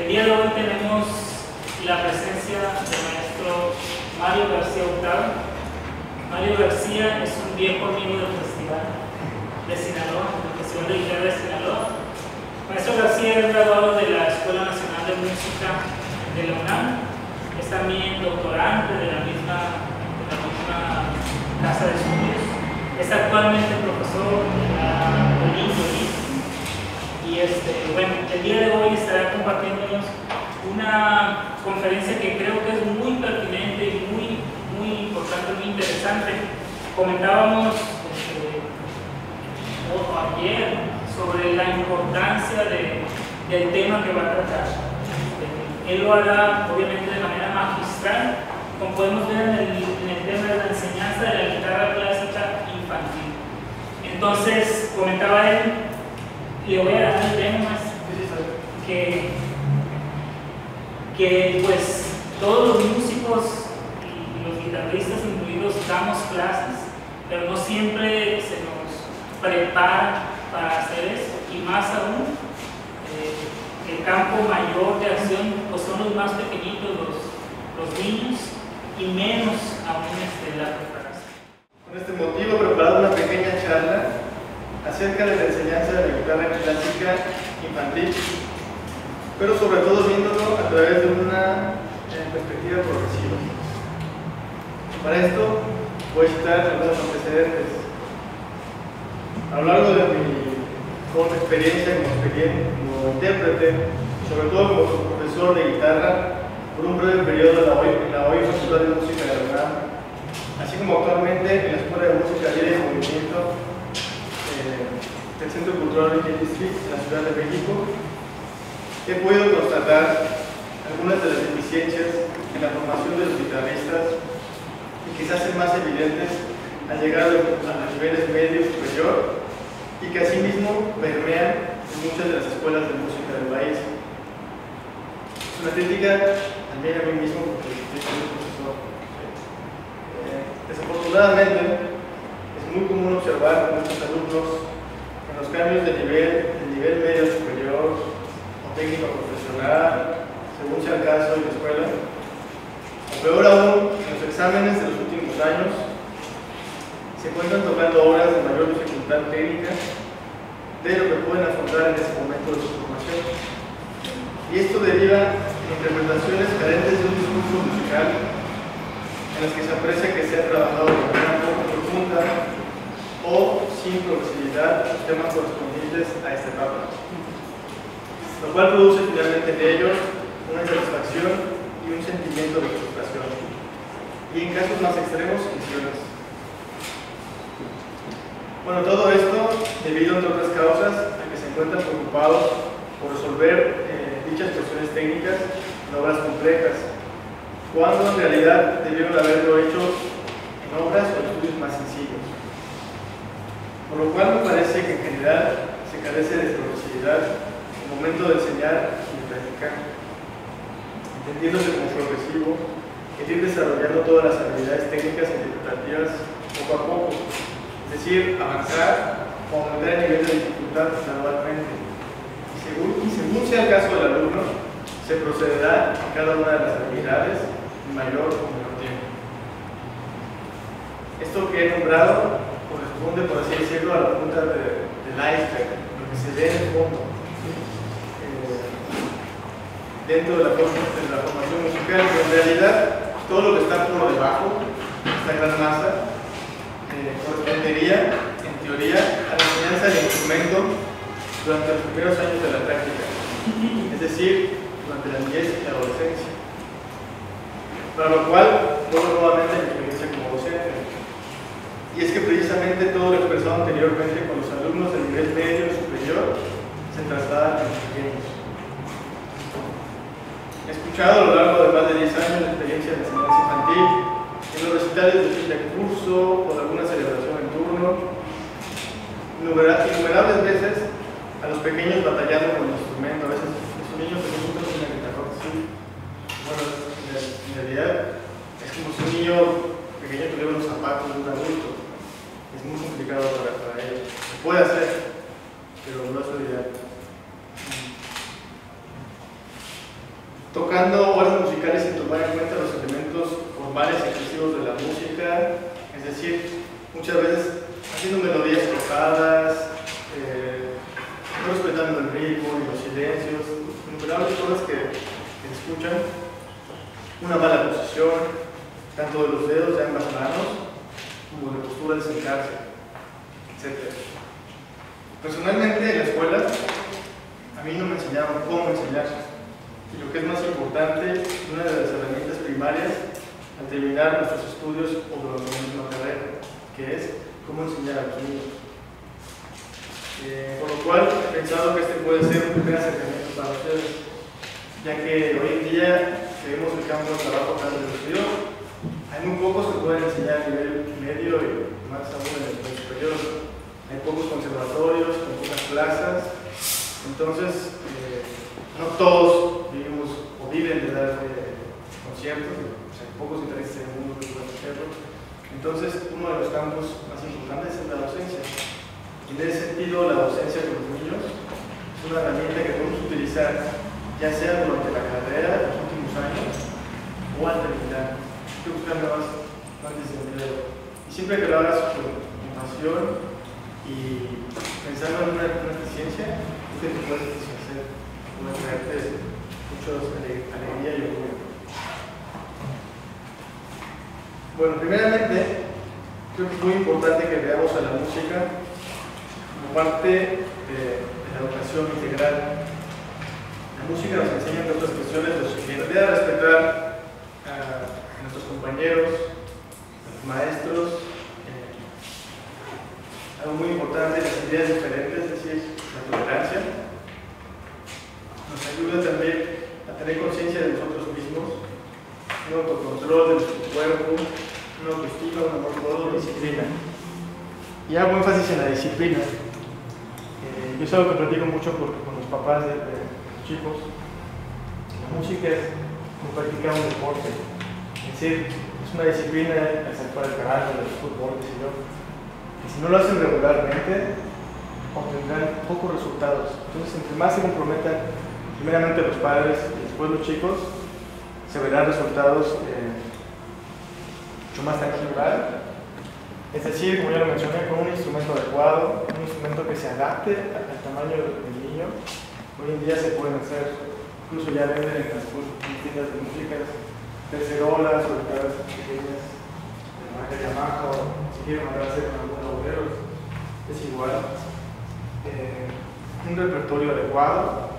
El día de hoy tenemos la presencia del maestro Mario García Hurtado. Mario García es un viejo amigo del Festival de Sinaloa, del Festival de Guitarra de Sinaloa. Maestro García es graduado de la Escuela Nacional de Música de la UNAM. Es también doctorante de la misma casa de estudios. Es actualmente profesor en la UNIT. Y bueno, el día de hoy estará compartiéndonos una conferencia que creo que es muy pertinente y muy importante, muy interesante. Comentábamos ayer sobre la importancia del tema que va a tratar. Él lo hará obviamente de manera magistral, como podemos ver en el tema de la enseñanza de la guitarra clásica infantil. Entonces, comentaba él, le voy a dar el tema que pues todos los músicos y los guitarristas incluidos damos clases, pero no siempre se nos prepara para hacer eso, y más aún el campo mayor de acción pues son los más pequeñitos, los niños, y menos aún la preparación. Con este motivo he preparado una pequeña charla acerca de la enseñanza de la guitarra clásica infantil, pero sobre todo viéndolo a través de una perspectiva progresiva. Para esto voy a citar algunos antecedentes. A lo largo de mi corta experiencia como intérprete, sobre todo como profesor de guitarra, por un breve periodo en la OI Facultad de Música de la UNAM, así como actualmente en la Escuela de Música Libre y Movimiento del Centro Cultural de District en la Ciudad de México, he podido constatar algunas de las deficiencias en la formación de los guitarristas y que se hacen más evidentes al llegar a los niveles medio y superior, y que asimismo permean en muchas de las escuelas de música del país. Es una crítica también a mí mismo porque soy un profesor. Desafortunadamente, es muy común observar con muchos alumnos en los cambios de nivel medio superior o técnico profesional, según sea el caso de la escuela, o peor aún, en los exámenes de los últimos años, se encuentran tocando obras de mayor dificultad técnica de lo que pueden afrontar en ese momento de su formación. Y esto deriva en interpretaciones carentes de un discurso musical en las que se aprecia que se ha trabajado de manera poco profunda o sin progresividad los temas correspondientes a esta etapa, lo cual produce finalmente en ellos una insatisfacción y un sentimiento de frustración, y en casos más extremos, lesiones. Bueno, todo esto debido, entre otras causas, a que se encuentran preocupados por resolver dichas cuestiones técnicas en obras complejas, cuando en realidad debieron haberlo hecho en obras o estudios más sencillos. Por lo cual me parece que en general se carece de progresividad en el momento de enseñar y de practicar, entendiéndose como progresivo, el ir desarrollando todas las habilidades técnicas e interpretativas poco a poco. Es decir, avanzar o aumentar el nivel de dificultad gradualmente. Y según sea el caso del alumno, se procederá en cada una de las habilidades en mayor o menor tiempo. Esto que he nombrado corresponde, por así decirlo, a la punta del iceberg, lo que se ve en el fondo. Dentro de la formación musical, pero en realidad todo lo que está por debajo, esta gran masa, correspondería, en teoría, a la enseñanza del instrumento durante los primeros años de la práctica, es decir, durante la niñez y la adolescencia. Para lo cual, vuelvo nuevamente a mi experiencia como docente. Y es que precisamente todo lo expresado anteriormente con los alumnos del nivel medio y superior se traslada a los pequeños. He escuchado a lo largo de más de 10 años la experiencia de enseñanza infantil, en los recitales de fin de curso o de alguna celebración en turno, innumerables veces a los pequeños batallando con el instrumento. A veces esos niños se preguntan si una guitarra así. Bueno, en realidad es como si un niño pequeño tuviera los zapatos de un adulto. Es muy complicado para ellos. Se puede hacer, pero no es lo ideal. tocando horas musicales sin tomar en cuenta los elementos formales y expresivos de la música, es decir, muchas veces haciendo melodías tocadas, no respetando el ritmo y los silencios, innumerables cosas que escuchan, una mala posición, tanto de los dedos de ambas manos, como de postura de sentarse, etc. Personalmente en la escuela, a mí no me enseñaban cómo enseñar. Y lo que es más importante, una de las herramientas primarias al terminar nuestros estudios o de la misma carrera, que es cómo enseñar a los niños. Por lo cual, he pensado que este puede ser un primer acercamiento para ustedes, ya que hoy en día que vemos el campo de trabajo tan reducido, hay muy pocos que pueden enseñar a nivel medio y más aún en el nivel superior. Hay pocos conservatorios, con pocas plazas, entonces no todos vivimos o viven de dar conciertos, o sea, hay pocos intereses en el mundo que puedan hacerlo. Entonces, uno de los campos más importantes es la docencia. Y en ese sentido, la docencia con los niños es una herramienta que podemos utilizar ya sea durante la carrera, los últimos años, o al terminar. Hay que buscar nuevas fuentes de empleo. Y siempre que lo hagas con pasión y pensando en una eficiencia, que te puedes satisfacer, puede traerte mucha alegría y orgullo. Bueno, primeramente, creo que es muy importante que veamos a la música como parte de la educación integral. La música nos enseña, entre otras cuestiones, lo siguiente: a respetar a nuestros compañeros, a los maestros, algo muy importante, las ideas diferentes, es decir, la tolerancia. Nos ayuda también a tener conciencia de nosotros mismos, un autocontrol de nuestro cuerpo, una autoestima, un amor propio, disciplina. Y hago énfasis en la disciplina. Yo es algo que platico mucho con los papás de chicos. La música es como practicar un deporte. Es decir, es una disciplina, el saltar el karate, el fútbol, qué sé yo. Y si no lo hacen regularmente, obtendrán pocos resultados. Entonces, entre más se comprometan, primeramente los padres y después los chicos, se verán resultados mucho más tangibles. Es decir, como ya lo mencioné, con un instrumento adecuado, un instrumento que se adapte al tamaño del niño. Hoy en día se pueden hacer, incluso ya venden en las tiendas de música, tercerolas o guitarras pequeñas de marca Yamaha, o si quieren mandar a hacer con algún obrero, es igual. Un repertorio adecuado,